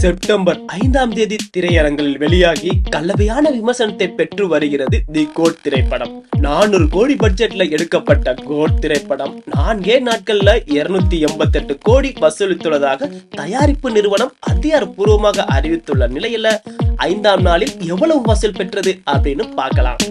September 5ஆம் தேதி திரையரங்கில் வெளியாகி கலவையான விமர்சனத்தை பெற்று வருகிறது தி கோட் திரைப்படம். 400 கோடி பட்ஜெட்ல எடுக்கப்பட்ட கோட் திரைப்படம் 4 நாட்கள்ல 288 கோடி வசூலித்துள்ளதாக தயாரிப்பு நிறுவனம் அதிகாரப்பூர்வமாக அறிவித்துள்ள நிலையில 5ஆம் நாளில் எவ்வளவு வசூல் பெற்றது அப்படின்னு பார்க்கலாம்.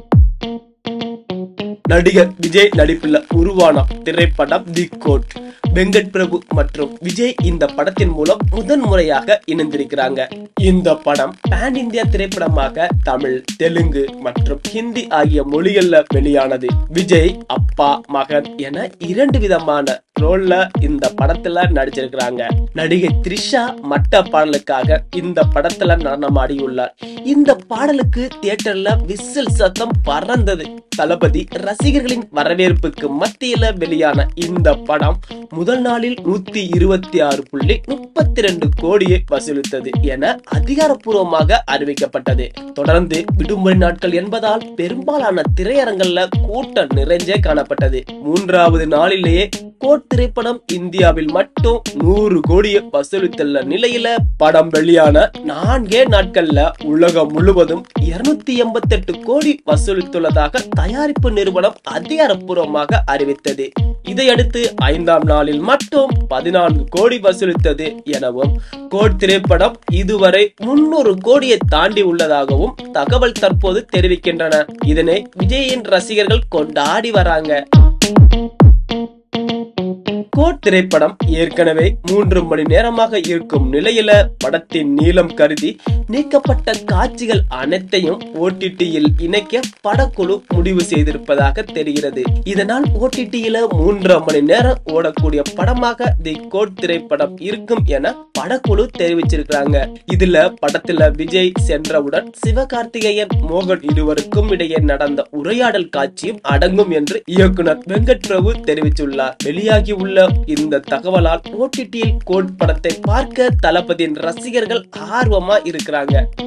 நடிகர் விஜய் நடிப்பில் உருவான திரைப்படம் தி கோட். வெங்கட் பிரபு மற்றும் விஜய் இந்த படத்தின் மூலம் முதன்முறையாக இணைந்திருக்கிறாங்க. இந்த படம் பேன் இந்தியா திரைப்படமாக தமிழ், தெலுங்கு மற்றும் ஹிந்தி ஆகிய மொழிகள்ல வெளியானது. விஜய் அப்பா மகன் என 2 விதமான ரோல்ல இந்த படத்துல நடிச்சிருக்கிறாங்க. நடிகை த்ரிஷா மட்ட பாடலுக்காக இந்த படத்துல நடனமாடியுள்ளார். இந்த பாடலுக்கு தியேட்டர்ல விசில் சத்தம் பறந்தது. தளபதி ரசிகர்களின் வரவேற்புக்கு மத்தியில வெளியான இந்த படம் முதல் நாளில் 126.32 கோடியை வசூலித்தது என அதிகாரப்பூர்வமாக அறிவிக்கப்பட்டது. தொடர்ந்து விடுமுறை நாட்கள் என்பதால் பெரும்பாலான திரையரங்கல்ல கூட்டம் நிறைஞ்சே காணப்பட்டது. 3வது நாளிலேயே கோட் திரைப்படம் இந்தியாவில் மட்டும் 100 கோடியை வசூலித்துள்ள நிலையில படம் வெளியான 4 நாட்கள்ல உலகம் முழுவதும் 288 கோடி வசூலித்துள்ளதாக தயாரிப்பு நிறுவனம் அதிகாரப்பூர்வமாக அறிவித்தது. இதையடுத்து 5ஆம் நாளில் மட்டும் 14 கோடி வசூலித்தது எனவும் கோட் திரைப்படம் இதுவரை 300 கோடியை தாண்டி உள்ளதாகவும் தகவல் தற்போது தெரிவிக்கின்றன. இதனை விஜயின் ரசிகர்கள் கொண்டாடி வராங்க. கோட் திரைப்படம் ஏற்கனவே 3 மணி நேரமாக இருக்கும் நிலையில படத்தின் நீளம் கருதி நீக்கப்பட்ட காட்சிகள் அனைத்தையும் OTTயில் இணைக்க படக்குழு முடிவு செய்திருப்பதாக தெரிகிறது. இதனால் OTTயில 3.5 மணி நேரம் ஓடக்கூடிய படமாக தி கோட் திரைப்படம் இருக்கும் என படக்குழு தெரிவிச்சிருக்காங்க. இதுல படத்துல விஜய் சென்றவுடன் சிவகார்த்திகேயன், மோகன் இருவருக்கும் இடையே நடந்த உரையாடல் காட்சியும் அடங்கும் என்று இயக்குனர் வெங்கட் பிரபு தெரிவித்துள்ளார். வெளியாகி உள்ள இந்த தகவலால் OTTயில் கோட் படத்தை பார்க்க தளபதியின் ரசிகர்கள் ஆர்வமா இருக்கிறாங்க.